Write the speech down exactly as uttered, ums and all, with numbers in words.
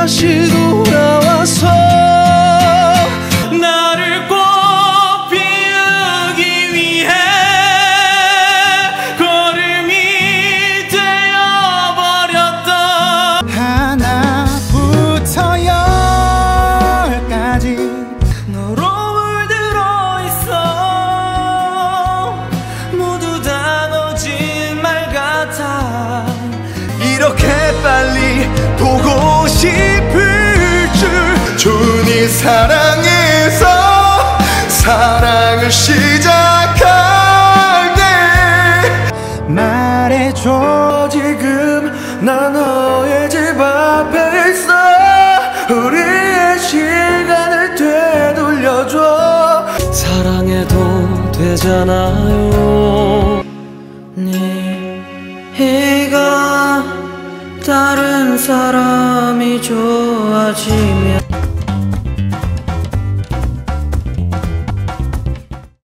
다시 돌아와서 나를 꼭 피우기 위해 걸음이 되어버렸던 하나부터 열까지 너로 물들어 있어. 모두 다 거짓말 같아. 이렇게 빨리 보고 싶을 줄. 준이 사랑해서 사랑을 시작할게. 말해줘 지금 나 너의 집 앞에 있어. 우리의 시간을 되돌려줘. 사랑해도 되잖아요. 네가 다른 사람이 좋아지면